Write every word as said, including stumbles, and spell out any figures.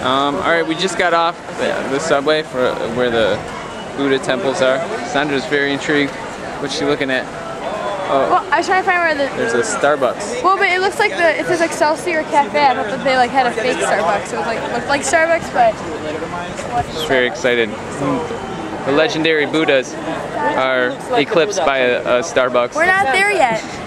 Um, Alright, we just got off the, the subway for where the Buddha temples are. Sandra's very intrigued. What's she looking at? Oh, well, I was trying to find where the... There's a Starbucks. Well, but it looks like the... It says Excelsior Cafe. I thought that they like had a fake Starbucks. It was like looked like Starbucks, but... She's very excited. The legendary Buddhas are eclipsed by a, a Starbucks. We're not there yet.